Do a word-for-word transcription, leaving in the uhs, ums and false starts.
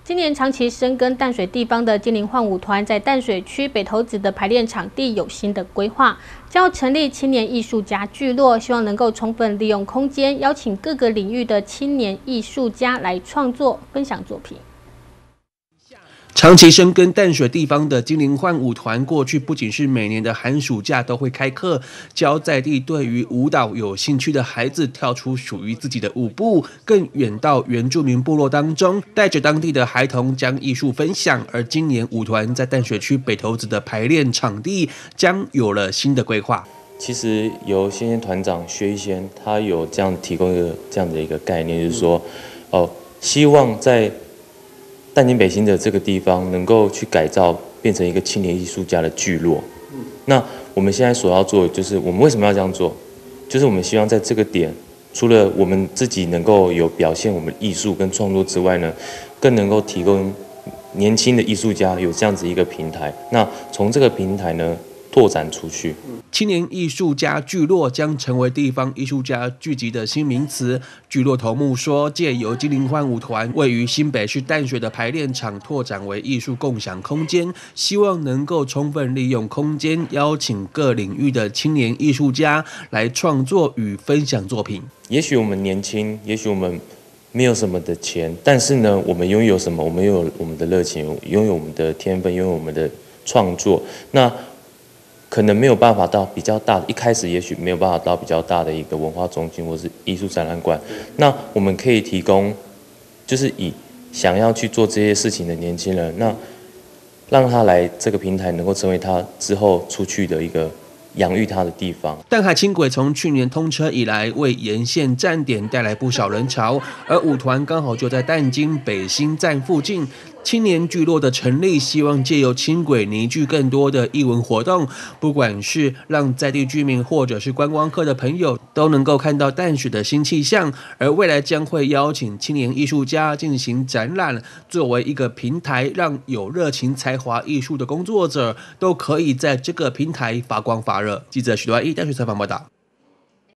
今年长期深耕淡水地方的精灵幻舞团，在淡水区北投子的排练场地有新的规划，将要成立青年艺术家聚落，希望能够充分利用空间，邀请各个领域的青年艺术家来创作、分享作品。 长期深耕淡水地方的精灵幻舞团，过去不仅是每年的寒暑假都会开课，教在地对于舞蹈有兴趣的孩子跳出属于自己的舞步，更远到原住民部落当中，带着当地的孩童将艺术分享。而今年舞团在淡水区北投子的排练场地将有了新的规划。 其实由先先团长薛一先，他有这样提供一个这样的一个概念，就是说，哦，希望在 淡金北新的这个地方能够去改造，变成一个青年艺术家的聚落。嗯、那我们现在所要做的就是，我们为什么要这样做？就是我们希望在这个点，除了我们自己能够有表现我们艺术跟创作之外呢，更能够提供年轻的艺术家有这样子一个平台。那从这个平台呢， 拓展出去， 青年艺术家聚落将成为地方艺术家聚集的新名词。聚落头目说，借由精灵幻舞团位于新北市淡水的排练场拓展为艺术共享空间，希望能够充分利用空间，邀请各领域的青年艺术家来创作与分享作品。 也许我们年轻，也许我们 没有什么的钱，但是呢，我们拥有什么？我们拥有我们的热情，拥有我们的天分，拥有我们的创作。那 可能没有办法到比较大的，一开始也许没有办法到比较大的一个文化中心或是艺术展览馆。那我们可以提供，就是以想要去做这些事情的年轻人，那让他来这个平台，能够成为他之后出去的一个 养育他的地方。 淡海轻轨从去年通车以来，为沿线站点带来不少人潮，而舞团刚好就在淡金北新站附近。青年聚落的成立，希望借由轻轨凝聚更多的艺文活动，不管是让在地居民或者是观光客的朋友都能够看到淡水的新气象。而未来将会邀请青年艺术家进行展览，作为一个平台，让有热情才华艺术的工作者都可以在这个平台发光发热。记者许多一淡水采访报道。